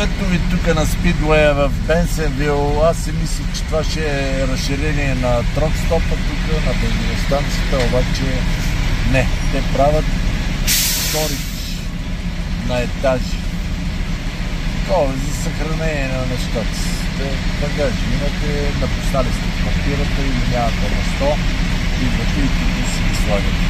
Ето ви тук на спидуея в Бенсенвил. Аз си мислих, че това ще е разширение на трокстопа тук, на бензиностанцията, обаче не. Те правят сторич на етажи. Това е за съхранение на нещата. Багажи имате, напуснали сте квартирата или нямате место, идвате и тук си ги слагате.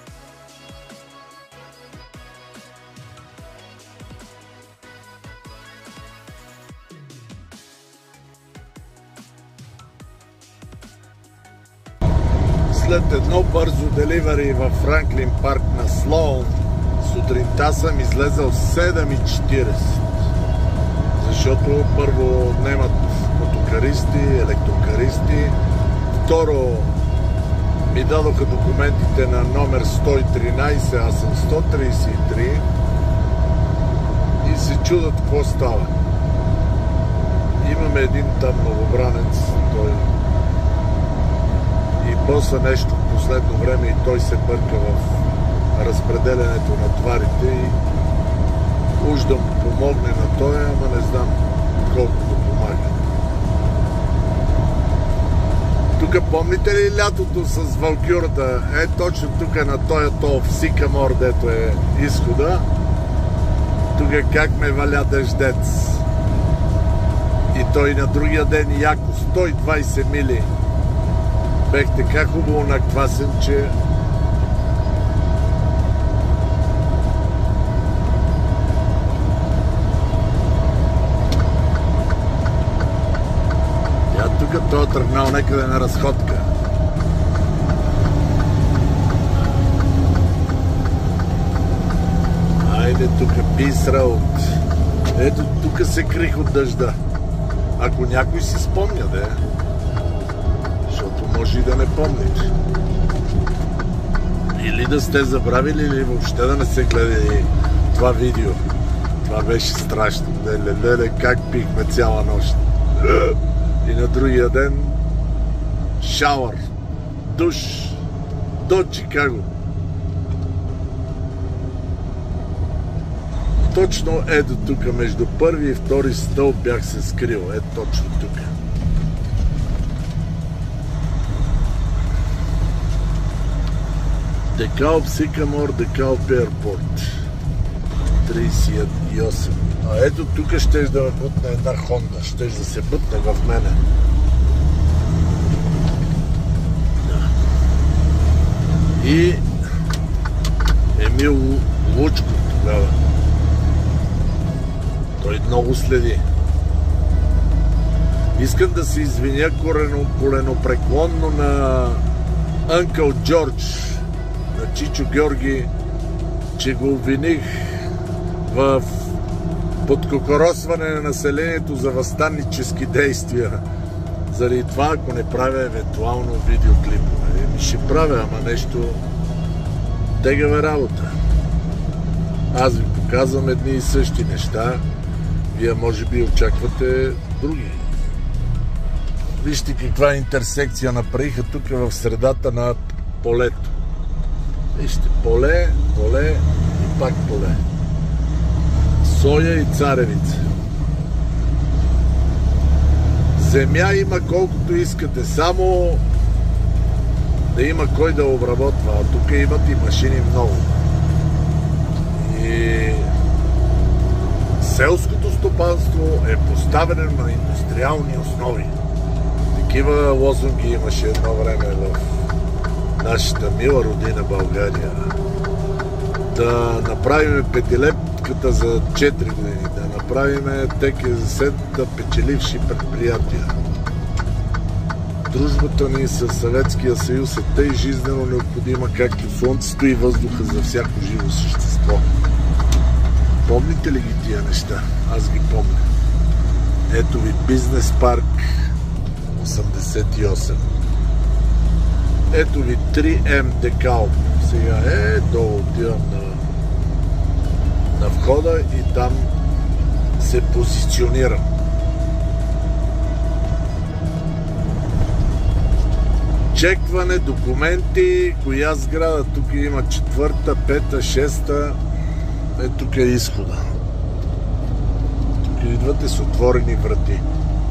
След едно бързо деливари във Франклин парк на Слоун, сутринта съм излезъл 7:40. Защото първо немат мотокаристи, електрокаристи. Второ, ми дадоха документите на номер 113, аз съм 133. И се чудат какво става. Имаме един там новобранец, той и после нещо в последно време и той се бърка в разпределянето на товарите и уж да му помогне на той, ама не знам колко да помага. Тук помните ли лятото с Валкюрата? Точно тук на този в Сикамор, дето е изхода. Тук как ме валя дъждец. И той на другия ден яко 120 мили. Бех така хубаво наквасен, че тук той е тръгнал некъде на разходка. Айде тук Peace Road. Ето тук се крих от дъжда. Ако някой си спомня, да е. Защото може и да не помните. Или да сте забравили, или въобще да не се гледали това видео. Това беше страшно. Леле, как пихме цяла нощ. И на другия ден шауър, душ до Чикаго. Точно ето тук, между първи и втори стълб бях се скрил. Ето точно тук. Декалп Сикамор, Декалп Airport. 38. А ето тук щеш да ме бутне една Хонда. Щеш да се бутне в мене. Да. И Емил Лучко тогава. Той много следи. Искам да се извиня коленопреклонно на Uncle Джордж, на Чичо Георги, че го обвиних в подкокоросване на населението за въстаннически действия. Заради това, ако не правя евентуално видеоклипове. Ми ще правя, ама нещо тегава работа. Аз ви показвам едни и същи неща. Вие може би очаквате други. Вижте каква интерсекция направиха тук в средата на полето. Вижте, поле и пак поле. Соя и царевица. Земя има колкото искате, само да има кой да обработва. А тук имат и машини много. И селското стопанство е поставено на индустриални основи. Такива лозунги имаше едно време в нашата мила родина България. Да направим петилепката за 4 години, да направим ТКЗ да печеливши предприятия. Дружбата ни с Съветския съюз е тъй жизнено необходима, както слънцето и въздуха за всяко живо същество. Помните ли ги тия неща? Аз ги помня. Ето ви бизнес парк 88. Ето ви 3М Декалп. Сега долу отивам на входа и там се позиционирам. Чекване, документи, коя сграда, тук има 4-та, 5-та, 6-та. Тук е изхода. Тук идвате с отворени врати.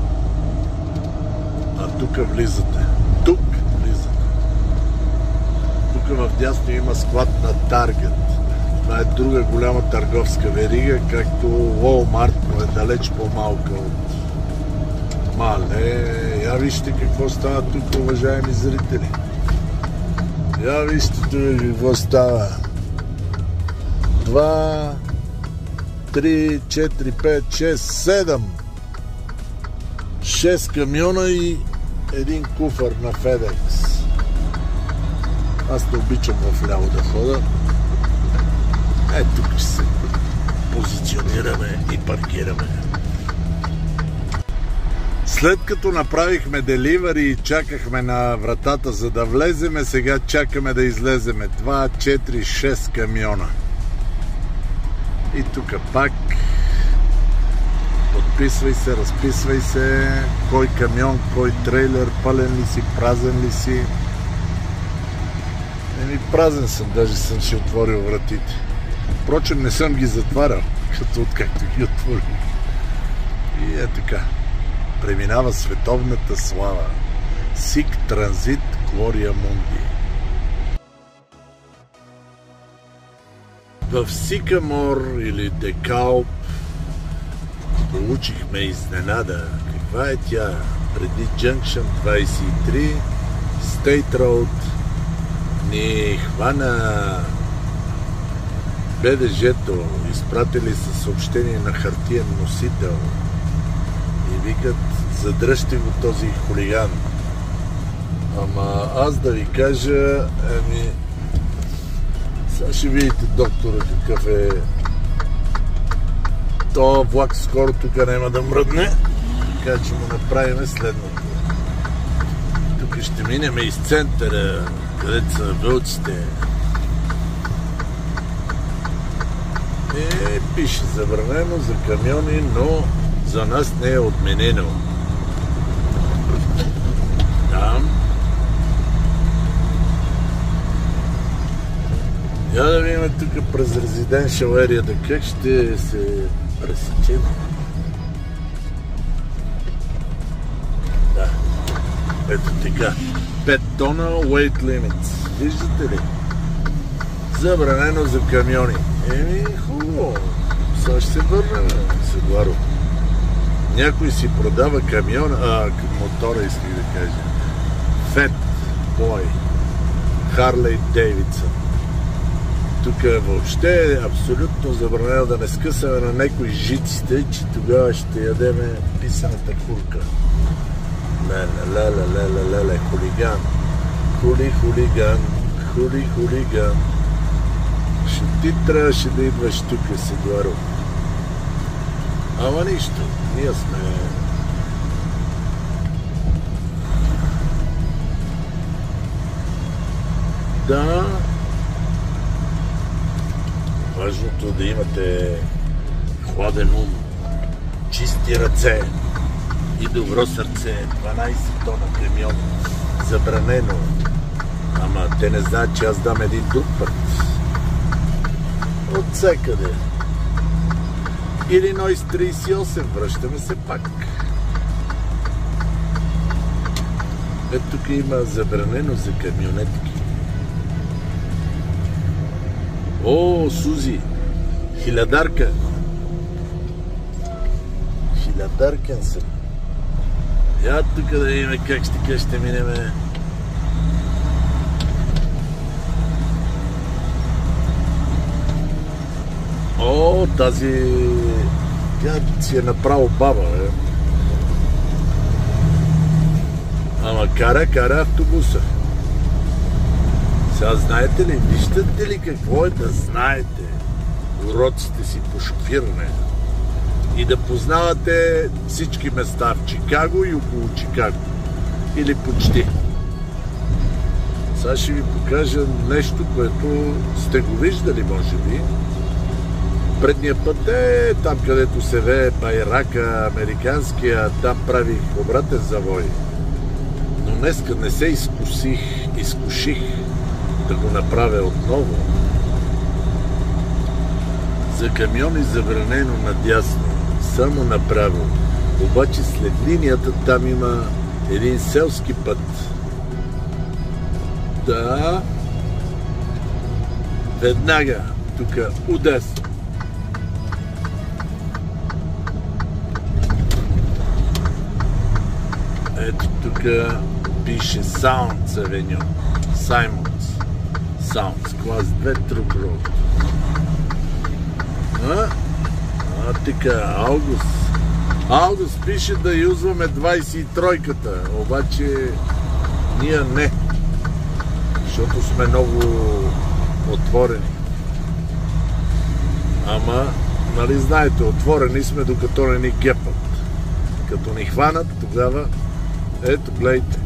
А тук влизате. Тук влизате. Тук вдясно има склад на Target. Това е друга голяма търговска верига, както Walmart, но е далеч по-малка от Мале. Я вижте какво става тук, уважаеми зрители. Я вижте тук какво става. 2, 3, 4, 5, 6, 7. 6 камиона и един куфър на FedEx. Аз не обичам в ляво да хода. Тук ще се позиционираме и паркираме. След като направихме деливъри и чакахме на вратата за да влеземе, сега чакаме да излеземе. 2, 4, 6 камиона. И тук пак подписвай се, разписвай се, кой камион, кой трейлер, пълен ли си, празен ли си. Празен съм, даже съм си отворил вратите. Впрочем, не съм ги затварял, като откакто ги отворих. И така. Преминава световната слава. Сик Транзит Глория Мунди. В Сикамор или Декалп получихме изненада. Каква е тя? Преди Junction 23 State Road ни хвана БДЖ-то. Изпратили са съобщение на хартиен носител и викат: задръжте го този хулиган. Ама аз да ви кажа, сега ще видите доктора какъв е. То влак скоро тук няма да мръдне, така че му направим следното. Тук ще минем из центъра, където са вълците. Пише забранено за камиони, но за нас не е отменено. Там. Я да видим тук през Residential Area как ще се пресечем. Да. Ето така. 5 тона weight limits. Виждате ли? Забранено за камиони. Хубаво. Сега ще се върнем, Седларо. Някой си продава камиона, мотора исках да кажа. Fat Boy. Harley Davidson. Тук въобще е абсолютно забранено да не скъсаме на някои жиците, че тогава ще ядеме писаната курка. Леле, хулиган. Хулиган. Хулиган. Ще ти трябваше да идваш тук, Седларо. Ама нищо, ние сме... Да... Важното е да имате хладен ум, чисти ръце и добро сърце. 12 тона камион. Забранено. Ама те не знаят, че аз дам един друг път. От всекъде. Илинойс 38. Връщаме се пак. Ето тук има забранено за камионетки. О, Сузи! Хилядарка! Хилядаркен съм. Я тук да видим как ще минеме. О, тази... Тя си е направо баба, бе. Ама кара автобуса. Сега знаете ли, виждате ли какво е да знаете уроците си по шофиране и да познавате всички места в Чикаго и около Чикаго. Или почти. Сега ще ви покажа нещо, което сте го виждали, може би. Предния път е там, където се вее байрака американския, там правих обратен завой. Но днеска не се изкуших да го направя отново. За камиони забранено надясно. съм му направил. Обаче след линията там има един селски път. Да. Веднага тук удес. Ето тук пише Sounds Avenue. Simons. Sounds. Клас 2 Truck Road. Така, Аугуст пише да юзваме 23-ката, обаче ние не, защото сме много отворени. Ама, нали знаете, отворени сме докато не ни гепат. Като ни хванат, тогава, ето гледайте,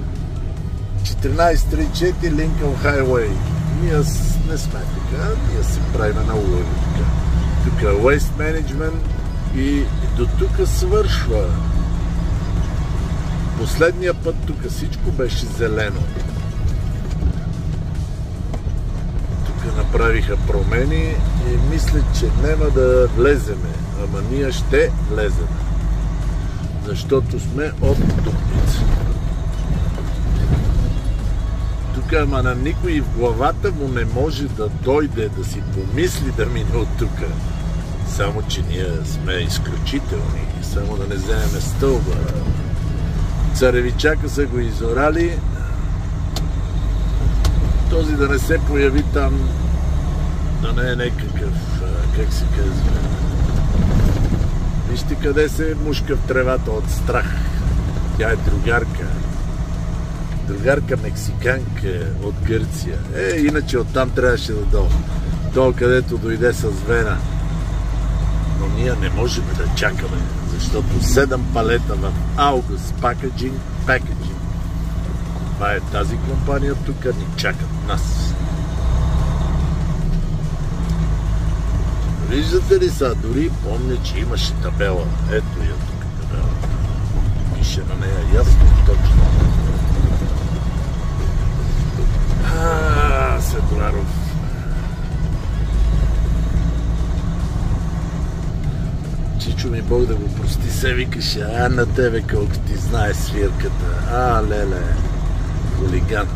1434 Линкън Хайуей. Ние не сме така, ние се правим на улови така. Тук е Waste Management и до тук свършва. Последния път тук всичко беше зелено. Тук направиха промени и мисля, че няма да влеземе. Ама ние ще влеземе. Защото сме от Дупница. Тук ама на никой в главата му не може да дойде да си помисли да мине от тук. Само, че ние сме изключителни. Само да не вземем стълба. Царевичака са го изорали. Този да не се появи там, да не е някакъв, как се казва. Вижте къде се мушка в тревата от страх. Тя е другарка. Другарка мексиканка от Гърция. Иначе оттам трябваше да дойде. То, където дойде с Вена. Но ние не можем да чакаме, защото 7 палета в Аугуст Packaging. Това е тази компания, тук ни чакат нас. Виждате ли са? Дори помня, че имаше табела. Ето я тук табелата. Пише на нея ясно и точно. Седларов. Чичо ми Бог да го прости, се викаше, на тебе колко ти знае свирката. Леле, хулиган.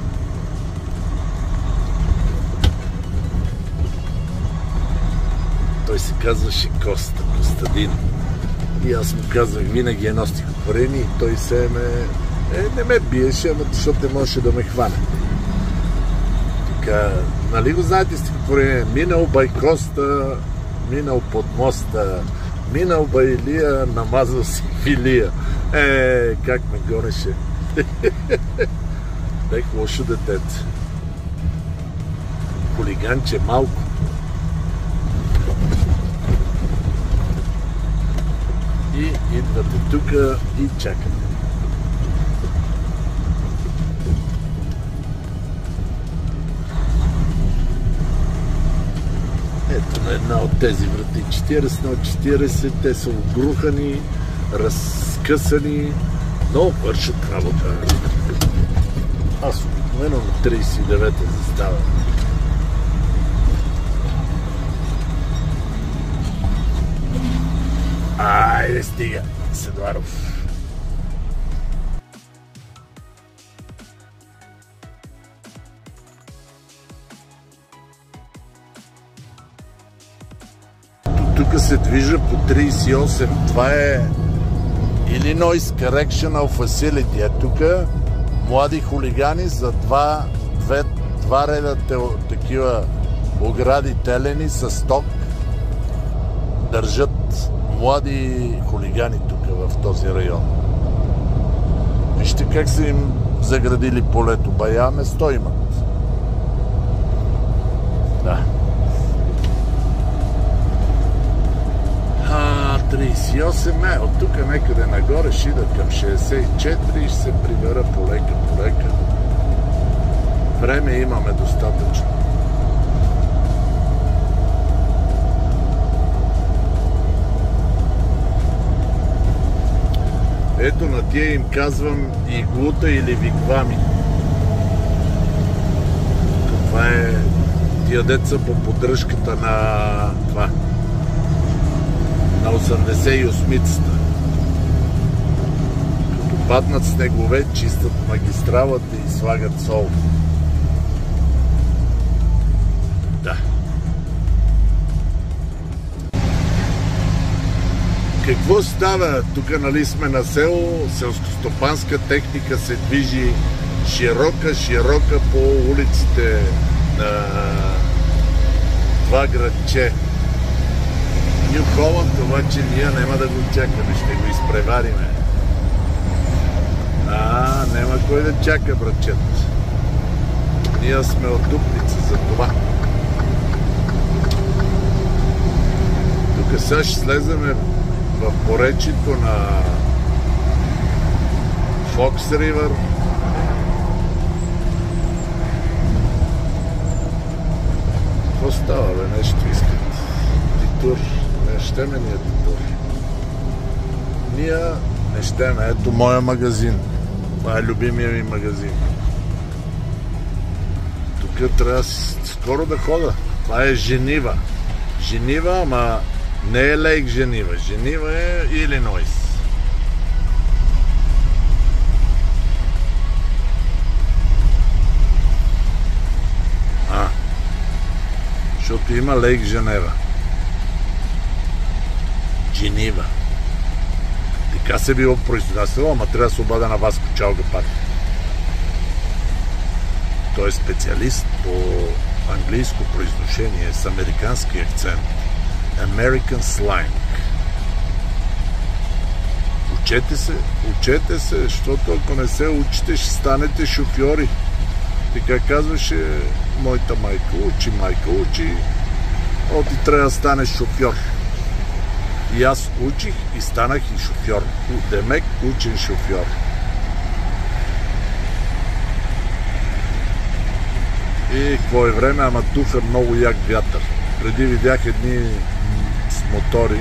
Той се казваше Костадин. И аз му казвах винаги едно стихотворение и той се не ме биеше, ама защото не можеше да ме хване. Така, нали го знаете стихотворение? Минал бай Коста, минал под моста, минал бай Илия, намазал си филия. Как ме гореше. Бех лошо детец. Хулиганче малко. И идвате тук и чакате. Ето на една от тези врати 40 на 40, те са обрухани, разкъсани, но вършат работа. Аз обикновено на 39-та заставам. Айде стига, Седларов. Тук се движа по 38. Това е Illinois Correctional Facility. Тук млади хулигани за два реда такива огради телени с ток държат млади хулигани тук в този район. Вижте как са им заградили полето. Бая место имат. Да. 38 от тук некъде нагоре ще ида към 64 и ще се прибера полека. Време имаме достатъчно. Ето на тия им казвам иглута или вигвами. Това е тия деца по поддръжката на това. на 88-цата. Като паднат снегове, чистят магистралата и слагат сол. Да. Какво става? Тук, нали, сме на село, селскостопанска техника се движи широка по улиците на това градче. Ню Холанд, обаче ние няма да го чакаме, ще го изпревариме. Няма кой да чака, братчет. Ние сме от Дупница за това. Тук сега ще слеземе в поречието на Фокс Ривър. Какво става, бе? Нещо искат. Дитур. Не щеме ние дитур. Ние не щеме. Ето моя магазин. Това е любимия ми магазин. Тук трябва скоро да хода. Това е Женива. Женива, ама не е Лейк Женива. Женива е Илинойс. Защото има Лейк Женева. Женива. Така се било произнасяло, ама трябва да се обада на Васко Чалга пак. Той е специалист по английско произношение с американски акцент. American slang. Учете се, защото ако не се учите, ще станете шофьори. Така казваше моята майка. Майка учи. Ти трябва да станеш шофьор. И аз учих и станах и шофьор. Демек учен шофьор. И какво е време, ама духа много як вятър. Преди видях едни с мотори.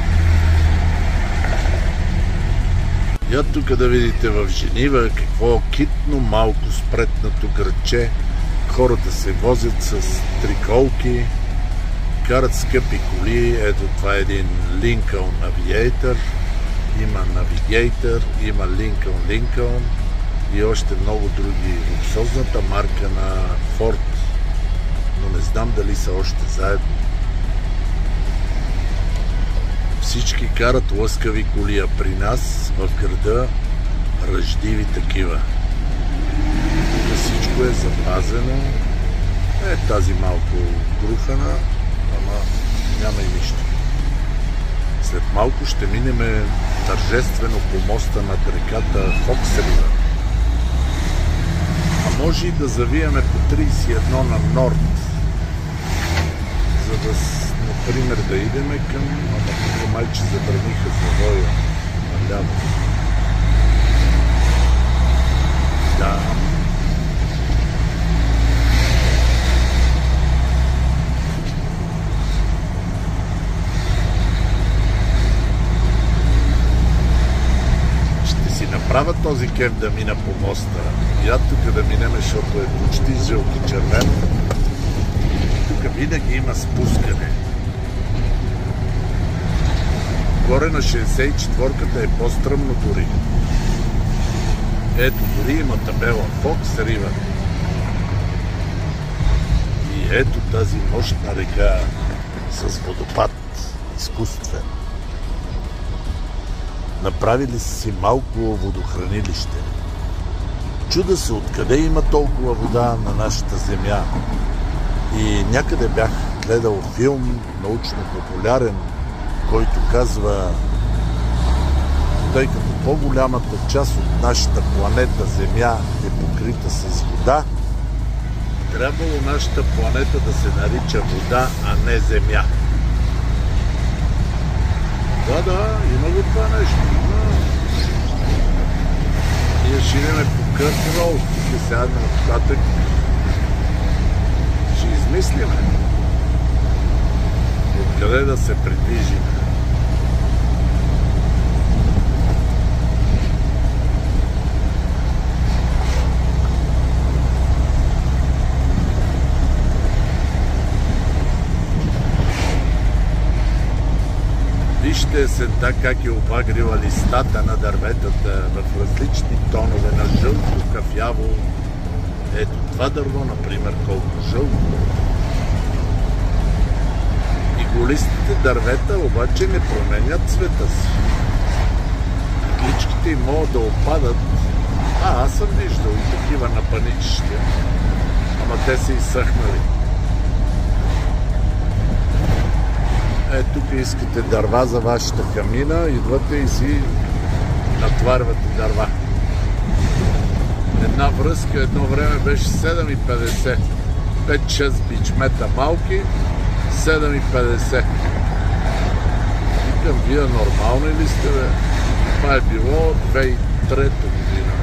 Я тук да видите в Женива какво китно малко спретнато градче. Хората се возят с триколки, карат скъпи коли. Ето това е един Lincoln Aviator. Има Navigator, има Lincoln и още много други. Луксозната марка на Ford. Но не знам дали са още заедно. Всички карат лъскави коли, а при нас в града ръждиви такива. Тук всичко е запазено. Тази малко грухана, ама няма и нищо. След малко ще минеме тържествено по моста над реката Фокс Ривър. А може и да завиеме по 31 на норд, за да, например, да идеме към... Тук майче забраниха завоя наляво. Да. Ще си направя този кеф да мина по моста. Я тук да минеме, защото е почти жълто червено. Тук винаги има спускане. Горе на 64-ката е по-стръмно дори. Ето, дори има табела Фокс Ривър. И ето тази мощна река с водопад. Изкуствен. Направили са си малко водохранилище. Чуда се откъде има толкова вода на нашата земя. И някъде бях гледал филм, научно-популярен, който казва, тъй като по-голямата част от нашата планета Земя е покрита с вода, трябвало нашата планета да се нарича вода, а не Земя. Да, има го това нещо. Ние ще идеме по Кърт Роуд, ще сядаме нататък. Ще измислиме откъде да се придвижим. Вижте Вижте есента как е обагрила листата на дърветата в различни тонове на жълто, кафяво. Ето това дърво, например, колко жълто. Иголистите дървета обаче не променят цвета си. Игличките им могат да опадат. Аз съм виждал и такива на паничища. Ама те са изсъхнали. Тук искате дърва за вашата камина, идвате и си натварвате дърва. Една връзка едно време беше 7,50. 5-6 бичмета малки, 7,50. Викам, вие нормални ли сте, бе? Това е било 2003 година.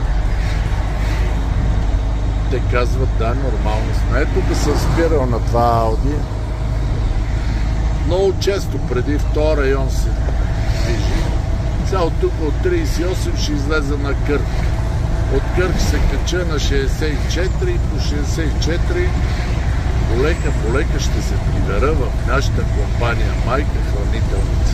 Те казват, да, нормално сме. Тук съм спирал на това Ауди. Много често преди в този район се движи. Цял тук от 38 ще излезе на Кърк. От Кърк се кача на 64 и по 64 полека ще се прибера в нашата компания майка хранителница.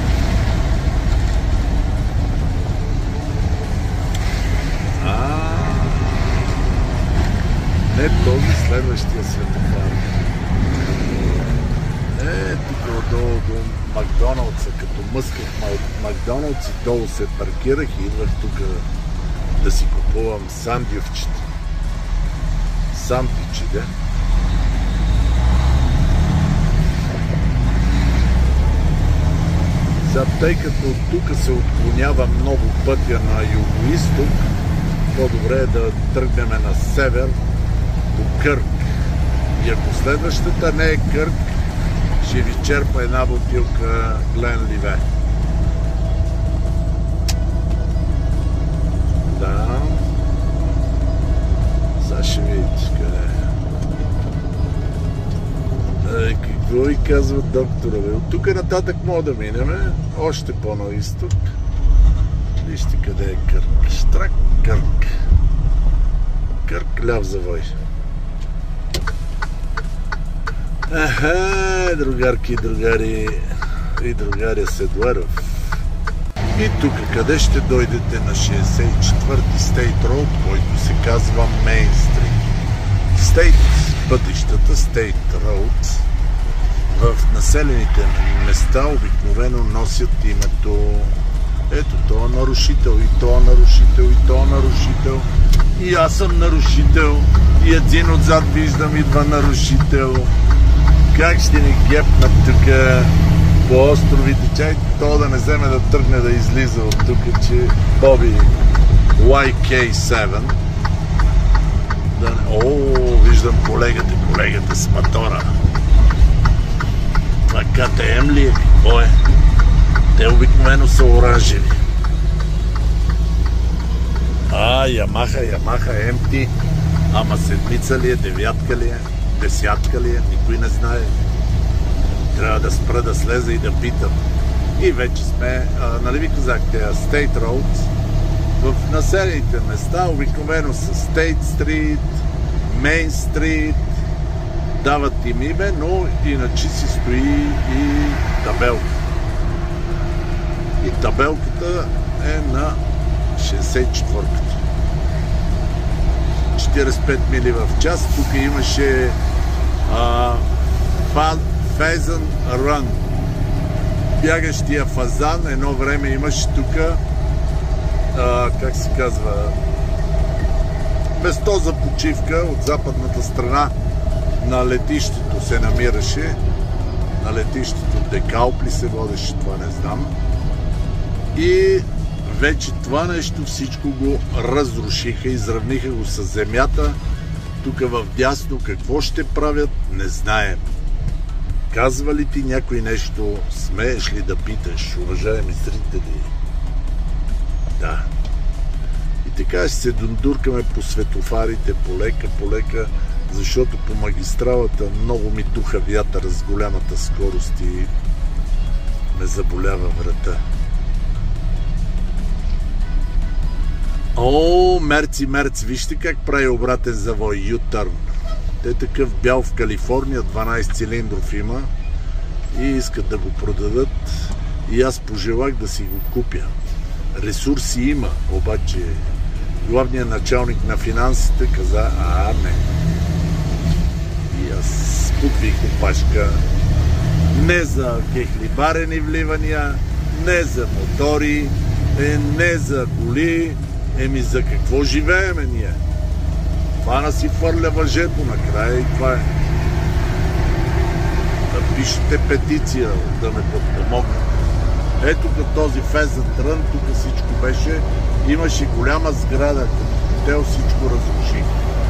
Не този, следващия светофар. Тук отдолу до Макдоналдса, като мъсках Макдоналдс и долу се паркирах и идвах тук да си купувам сандвичета. Сандвичи, да? Сега, тъй като от тук се отклонява много пътя на юго-исток, по-добре е да тръгнем на север до Кърк. И ако следващата не е Кърк, ще ви черпа една бутилка Гленливе. Да. Сега ще видите къде е. Какво ви казват доктора? От тук нататък мога да минем. Още по-на изток. Вижте къде е Кърк. Штрак Кърк. Кърк, ляв завой. Другарки и другари и другаря Седуаров. И тук къде ще дойдете на 64-ти State Road, който се казва Main Street. State пътищата, State Road, в населените места обикновено носят името. Ето, това нарушител, и това нарушител, и това нарушител. И аз съм нарушител. И един отзад виждам, идва нарушител. Как ще ни гепнат тук по островите? Чай, то да не вземе да тръгне да излиза от тук, че Боби YK7. Виждам колегата с мотора. Това КТМ ли е? Какво е? Те обикновено са оранжеви. Ямаха MT. Ама седмица ли е, девятка ли е, десятка ли е, никой не знае. Трябва да спра да слеза и да питам. И вече сме, нали ви казахте, State Roads. В населените места обикновено са State Street, Main Street, дават им име, но иначе си стои и табелка. И табелката е на 64-ката. 45 мили в час. Тук имаше Pheasant Run. Бягащия фазан. Едно време имаше тук как се казва, место за почивка от западната страна на летището се намираше. На летището Декалп ли се водеше, това не знам. И вече това нещо всичко го разрушиха, изравниха го с земята. Тук в дясно какво ще правят, не знаем. Казва ли ти някой нещо, смееш ли да питаш, уважаеми зрители? Да. И така ще се дундуркаме по светофарите, полека, защото по магистралата много ми духа вятър с голямата скорост и ме заболява врата. Мерци, вижте как прави обратен завой, U-turn. Те такъв бял в Калифорния, 12 цилиндров има и искат да го продадат И аз пожелах да си го купя. Ресурси има, обаче главният началник на финансите каза, не. И аз купих опашка не за кехлибарени вливания, не за мотори, не за коли, за какво живееме ние? Фана си фърля въжето накрая и това е. Да пишете петиция, да ме подпомогнат. Ето като този Фезен Трън, тук всичко беше, имаше голяма сграда, като хотел всичко разруши.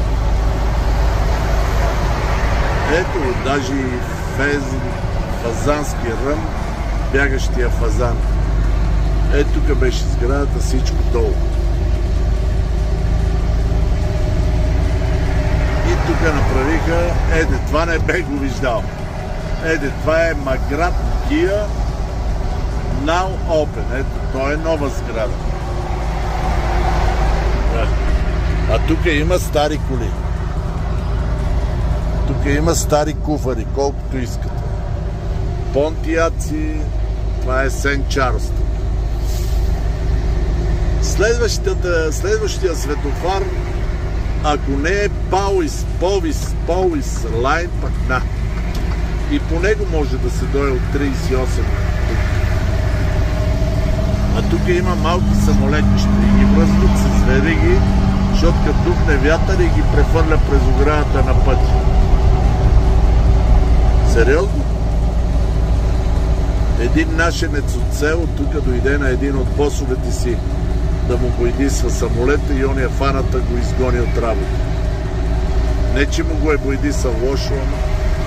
Ето, даже и Фазански рън, бягащия фазан. Ето тук беше сградата, всичко долу. И тук направиха, това не бе го виждал. Това е Маград Kia Now Open. Ето, то е нова сграда. А тук има стари коли. Тук има стари куфари, колкото искате. Понтиаци, това е Сент Чарлз. Следващия светофар, ако не е Повис Лайн, пък на. И по него може да се дойде от 38. А тук има малки самолетища и ги връзват с вериги, защото като духне вятър и ги прехвърля през оградата на пътя. Сериозно? Един нашенец от село тук дойде на един от босовете си да му бойдисва самолета и ония фаната го изгони от работа. Не, че му го е бойдисал лошо, ама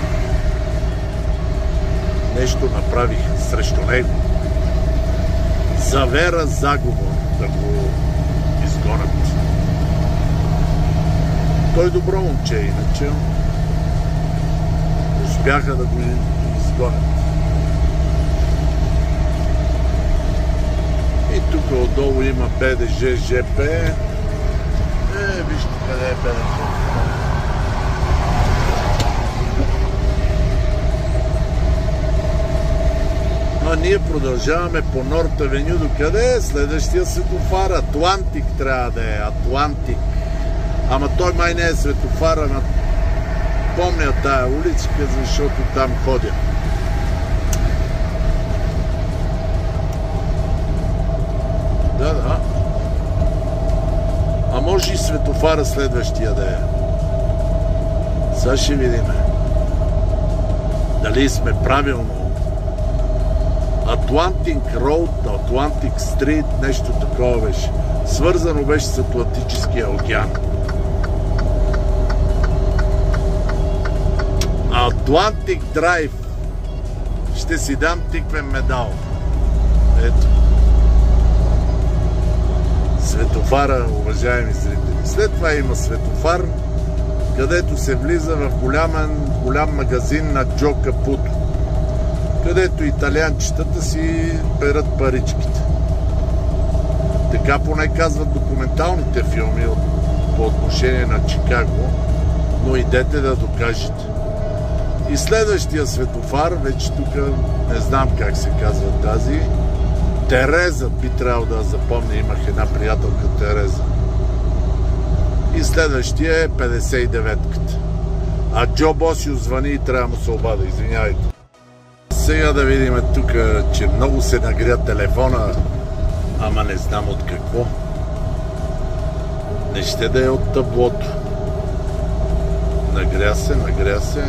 нещо направих срещу него. Завера заговор да го изгонят. Той добро момче, иначе успяха да го изгонят. И тук отдолу има БДЖ ЖП. Вижте къде е БДЖ. Но ние продължаваме по Норт Авеню. До къде е следващия светофар? Атлантик трябва да е. Атлантик. Ама той май не е светофара. Помня тая уличка, защото там ходя. Да. А може и светофара следващия да е. Сега ще видим. Дали сме правилно. Атлантик Роуд, Атлантик Стрит, нещо такова беше. Свързано беше с Атлантическия океан. Атлантик Драйв. Ще си дам тиквен медал. Ето. Светофара, уважаеми зрители. След това има светофар, където се влиза в голям магазин на Джо Капуто, където италианчетата си берат паричките. Така поне казват документалните филми по отношение на Чикаго, но идете да докажете. И следващия светофар, вече тук не знам как се казва тази, Тереза, би трябвало да запомня, имах една приятелка Тереза. И следващия е 59-ката. А Джо Босио звъни и трябва да му се обада, извинявайте. Сега да видим тук, че много се нагря телефона, ама не знам от какво. Не ще да е от таблото. Нагря се.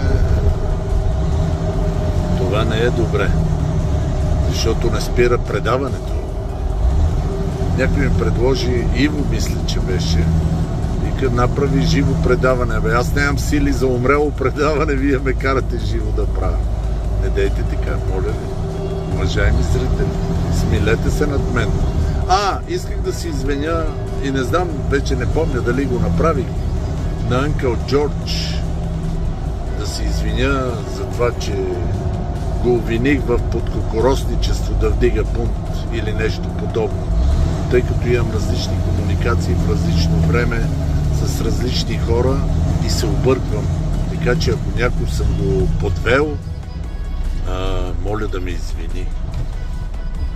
Това не е добре. Защото не спира предаването. Някой ми предложи, Иво мисля, че беше, и като направи живо предаване. Аз нямам сили за умрело предаване, вие ме карате живо да правя. Не дейте така, моля ви. Уважаеми зрители, смилете се над мен. Исках да се извиня и не знам, вече не помня дали го направих, на Uncle George. Да се извиня за това, че го обвиних в подкокоросничество да вдига бунт или нещо подобно, тъй като имам различни комуникации в различно време с различни хора и се обърквам. Така че ако някой съм го подвел, моля да ме извини.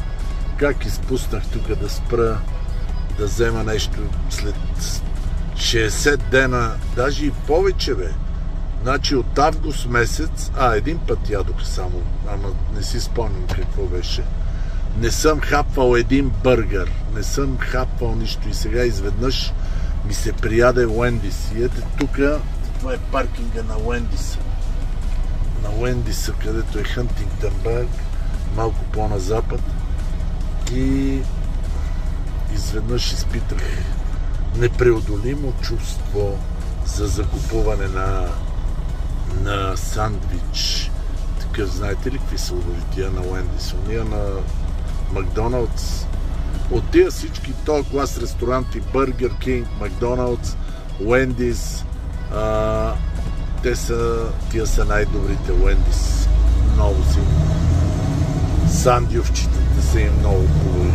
как изпуснах тук да спра, да взема нещо след 60 дена, даже и повече, бе. Значи от август месец, един път ядох само, ама не си спомням какво беше. Не съм хапвал един бъргър, не съм хапвал нищо и сега изведнъж ми се прияде Уендис. И ето тук, това е паркинга на Уендиса. На Уендиса, където е Хантингтън, малко по-на запад. И изведнъж изпитах непреодолимо чувство за закупуване на сандвич. Такъв, знаете ли какви са удовития на Уендис? Уния на Макдоналдс. От тия всички този клас ресторанти, Бъргър Кинг, Макдоналдс, Уендис, тия са най-добрите. Уендис много си. Сандювчетата са им много хубави.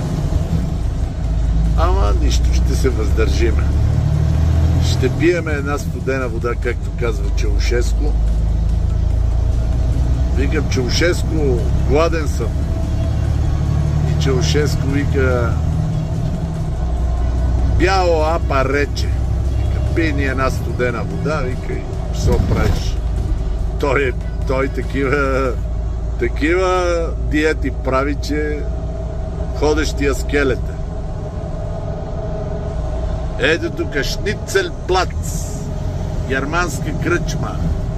Ама нищо, ще се въздържиме. Ще пиеме една студена вода, както казва Чаушеско. Викам: Чаушеско, гладен съм. И Чаушеско вика: бяло апа рече. Вика: пий ни една студена вода. Вика: и що правиш? Той такива диети прави, че ходещия скелет. Ето тук Шницелплац, германска кръчма.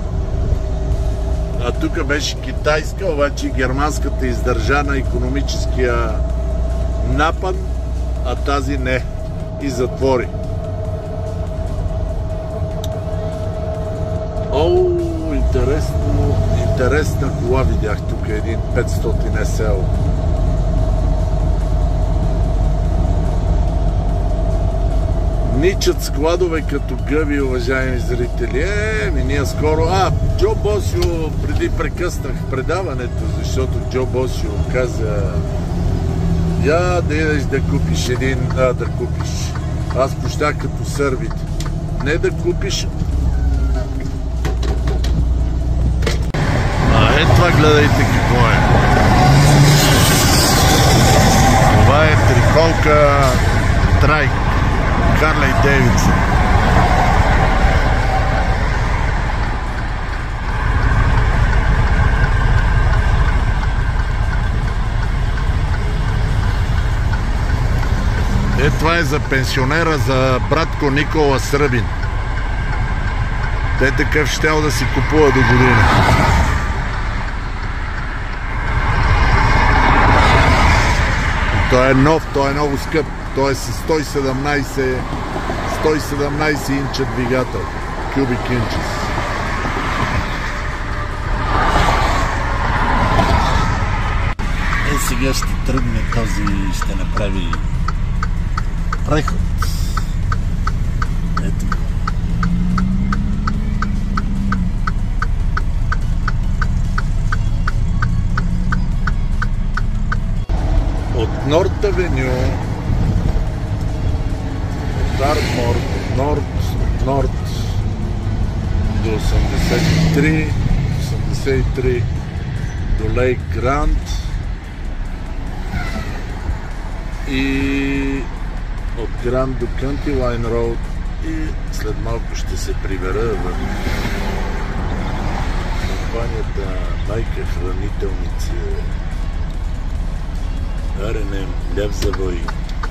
А тук беше китайска, обаче германската издържа на икономическия напад, а тази не. И затвори. Интересна кола видях тук, един 500 SL. Ничат складове като гъби, уважаеми зрители. Ние скоро... Джо Босио, преди прекъснах предаването, защото Джо Босио каза: да идеш да купиш да купиш. Аз пощах като сърбите. Не да купиш. Това гледайте какво е. Това е триколка Трайк. Харлей Дейвидсън. Това е за пенсионера, за братко Никола Сръбин. Те такъв щел да си купува до година. Той е нов, той е много скъп. Той е с 117 инча двигател. Cubic inches. Сега ще тръгне този, ще направи преход. Ето. От Норт Авеню, от Артмор, Норт до 83 до Лейк Грант и от Грант до Кънти Лайн Роуд, и след малко ще се прибера в компанията Майка Хранителници Аренем, Лев Завой.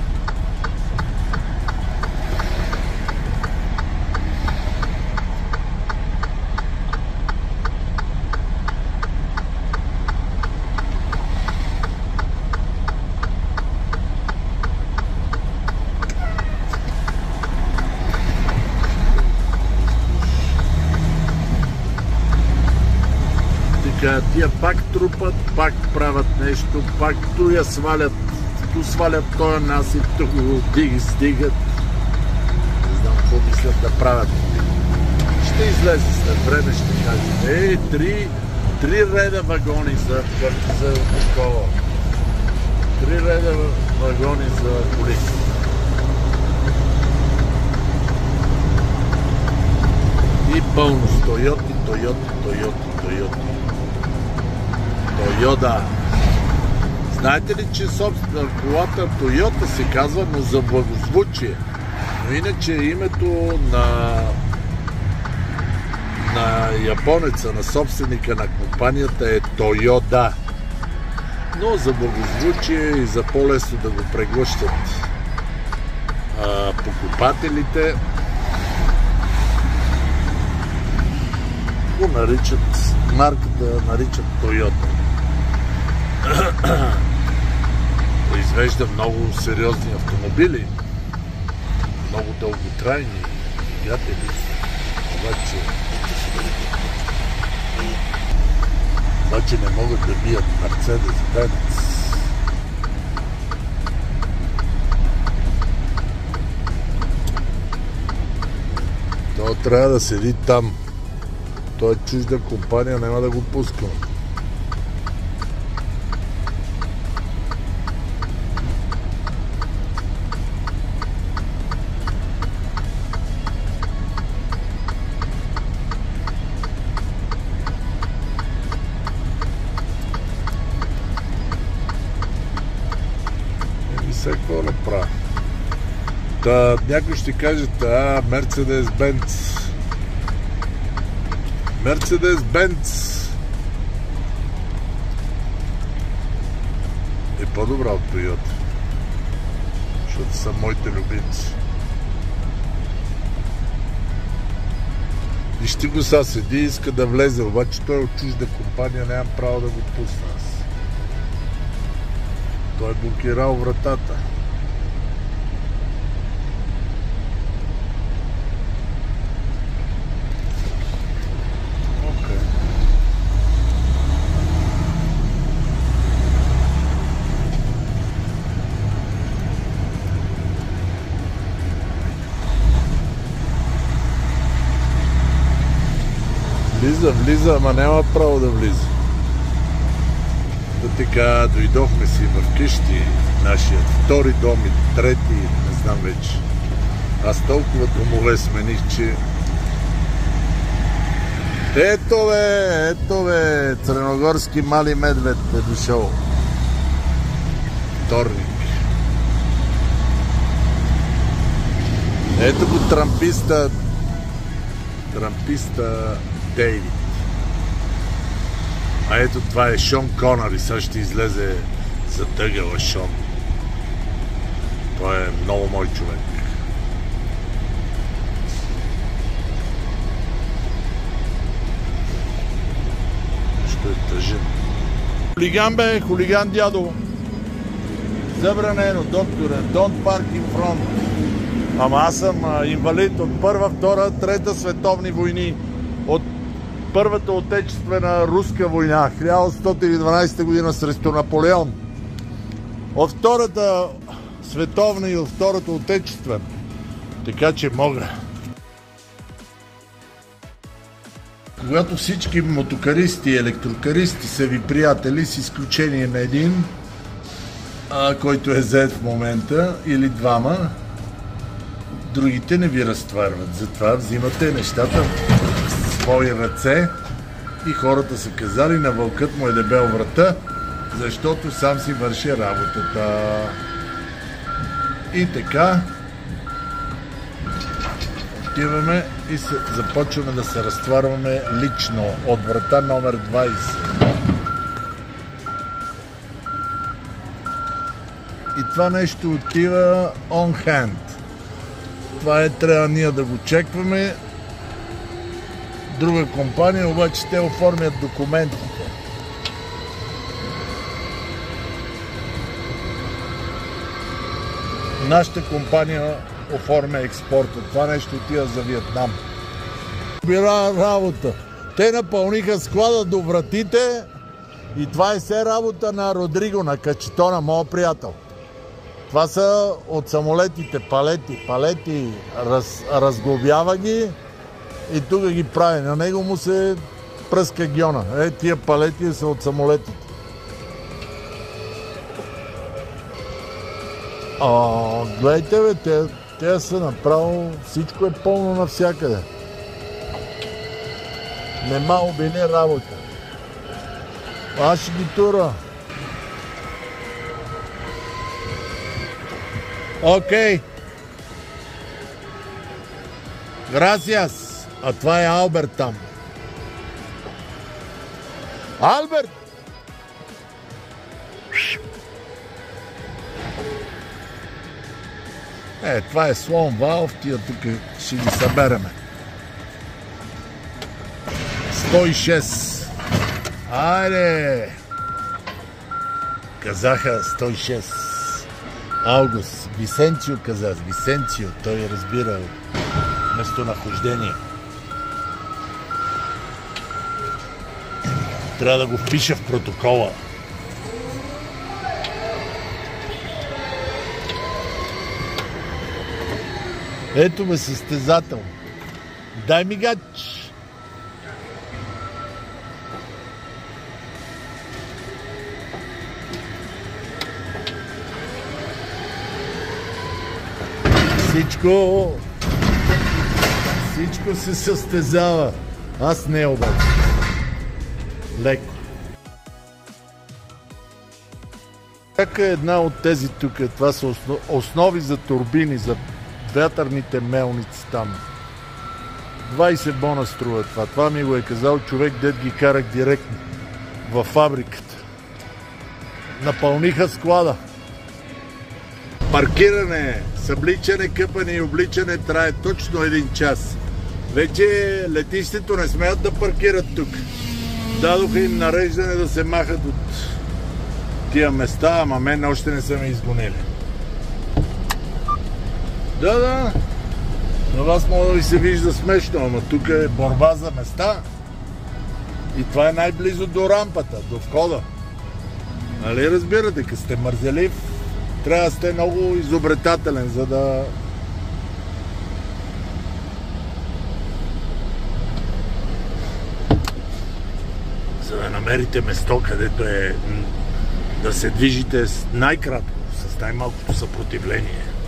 Тия пак трупат, пак правят нещо, пак ту я свалят, ту свалят този насип, ту го стигат. Не знам какво мислят да правят. Ще излезе след време, ще кажем: три реда вагони за такова. 3 реда вагони за коли. И пълно с Тойоти. Знаете ли, че собствена колата Toyota се казва, но за благозвучие. Но иначе името на японеца, на собственика на компанията е Toyoda. Но за благозвучие и за по-лесно да го преглъщат покупателите, го наричат, марката наричат Toyota. Произвежда много сериозни автомобили, много дълготрайни двигатели, обаче не могат да бият Mercedes-Benz. То трябва да седи там. Той е чужда компания, няма да го пускам. Все какво направя. Някой ще кажат, Mercedes-Benz. Mercedes-Benz е по-добра от Toyota, защото са моите любимци. Вижте го сега, седи и иска да влезе, обаче той е от чужда компания, нямам право да го пусна аз. Той е блокирал вратата. Влиза, ама няма право да влиза. Така, дойдохме си в къщи, нашият втори дом и трети, не знам вече. Аз толкова домове смених, че... Ето бе, Цреногорски мали медвед е дошъл. Вторник. Ето го трамписта Дейвид. А ето това е Шон Конър и сега ще излезе за тъгъла Шон. Той е много мой човек. Нещо е тъжен. Хулиган бе, хулиган дядо. Забранено, докторе, don't park in front. Ама аз съм инвалид от Първа, Втора, Трета световни войни. От Първата отечествена руска война, 1812 година срещу Наполеон. От Втората световна и от Втората отечествена. Така че мога. Когато всички мотокаристи и електрокаристи са ви приятели, с изключение на един, който е зает в момента, или двама, другите не ви разтварват. Затова взимате нещата в свои ръце и хората са казали, на вълкът му е дебел врата, защото сам си върши работата. И така отиваме и започваме да се разтварваме лично от врата номер 20. И това нещо отива on hand. Това трябва ние да го чекваме. Друга компания, обаче те оформят документите. Нашата компания оформя експорта. Това нещо отива за Виетнам. Бира работа. Те напълниха склада до вратите и това е все работа на Родриго, на Качетона, моят приятел. Това са от самолетите палети, разглобява ги и тук ги прави. На него му се пръска гьона. Тия палети са от самолетите. Гледайте бе, те са направо, всичко е пълно навсякъде. Нема обини работа. Аз ще ги тура. Окей. Грасиас. А това е Алберт там. Алберт! Това е слон валв, тия тук ще ги събереме. 106. Айде! Казаха 106. Август. Висенцио каза. Висенцио. Той разбира местонахождение. Трябва да го впиша в протокола. Ето ме състезател. Дай ми гач. Всичко се състезава. Аз не обаче. Леко. Всяка една от тези тук, това са основи за турбини, за вятърните мелници там. 20 бона струва това. Това ми го е казал човек, дед ги карах директно във фабриката. Напълниха склада. Паркиране, събличане, къпане и обличане трае точно 1 час. Вече летището не смеят да паркират тук. Дадоха им нареждане да се махат от тия места, ама мен още не са ме изгонили. Да. На вас може да ви се вижда смешно, ама тук е борба за места. И това е най-близо до рампата, до входа. Нали разбирате, като сте мързелив, трябва да сте много изобретателен, за да... намерите место, където е да се движите най-кратко, с най-малкото съпротивление.